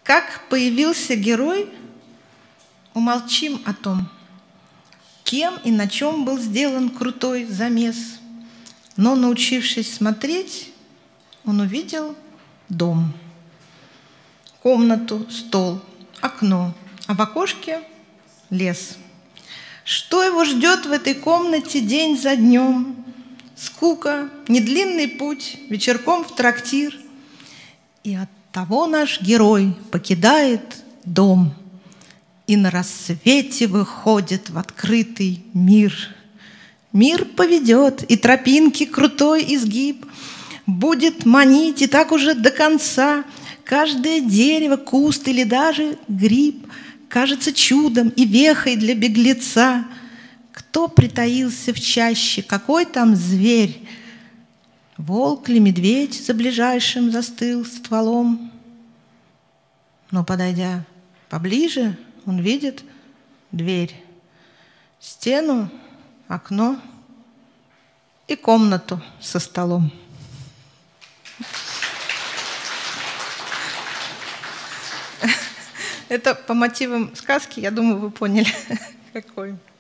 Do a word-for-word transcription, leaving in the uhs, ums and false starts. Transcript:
Как появился герой, умолчим о том, кем и на чем был сделан крутой замес. Но, научившись смотреть, он увидел дом, комнату, стол, окно, а в окошке — лес. Что его ждет в этой комнате день за днем? Скука, недлинный путь, вечерком в трактир. И оттого наш герой покидает дом и на рассвете выходит в открытый мир. Мир поведет, и тропинки крутой изгиб будет манить, и так уже до конца. Каждое дерево, куст или даже гриб кажется чудом и вехой для беглеца. Кто притаился в чаще, какой там зверь? Волк ли, медведь за ближайшим застыл стволом? Но, подойдя поближе, он видит дверь, стену, окно и комнату со столом. Это по мотивам сказки, я думаю, вы поняли, какой.